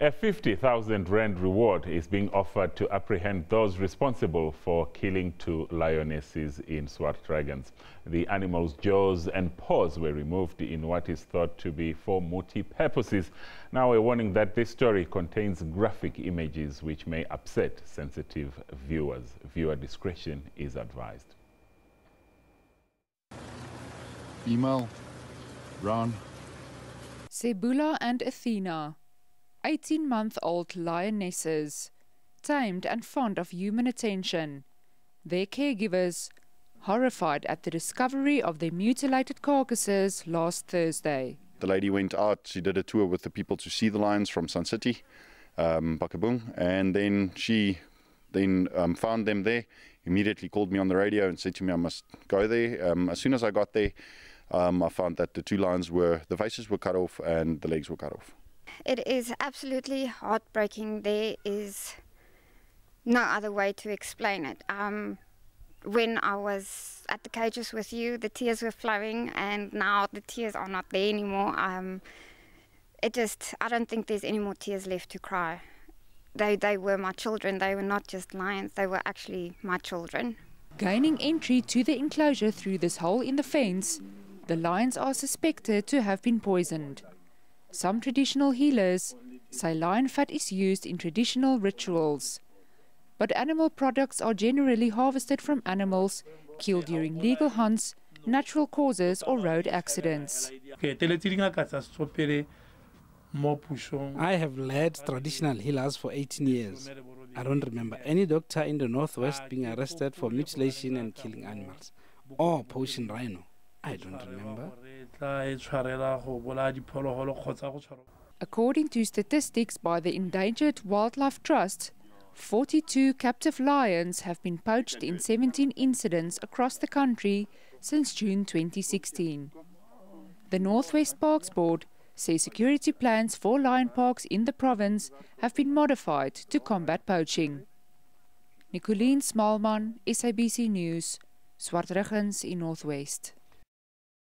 A 50,000 rand reward is being offered to apprehend those responsible for killing 2 lionesses in Swartdragons. The animals' jaws and paws were removed in what is thought to be for multi-purposes. Now, a warning that this story contains graphic images which may upset sensitive viewers. Viewer discretion is advised. Female, brown. Sebula and Athena, 18-month-old lionesses, tamed and fond of human attention. Their caregivers, horrified at the discovery of their mutilated carcasses last Thursday. The lady went out, she did a tour with the people to see the lions from Sun City, Bakabung, and then she found them there, immediately called me on the radio and said to me I must go there. As soon as I got there, I found that the 2 lions the faces were cut off and the legs were cut off. It is absolutely heartbreaking. There is no other way to explain it. When I was at the cages with you, the tears were flowing, and now the tears are not there anymore. I don't think there's any more tears left to cry. They were my children. They were not just lions. They were actually my children. Gaining entry to the enclosure through this hole in the fence, the lions are suspected to have been poisoned. Some traditional healers say lion fat is used in traditional rituals. But animal products are generally harvested from animals killed during legal hunts, natural causes or road accidents. I have led traditional healers for 18 years. I don't remember any doctor in the Northwest being arrested for mutilation and killing animals, or poaching rhino. I don't remember. According to statistics by the Endangered Wildlife Trust, 42 captive lions have been poached in 17 incidents across the country since June 2016. The Northwest Parks Board says security plans for lion parks in the province have been modified to combat poaching. Nicoline Smalman, SABC News, Swartdragons in Northwest.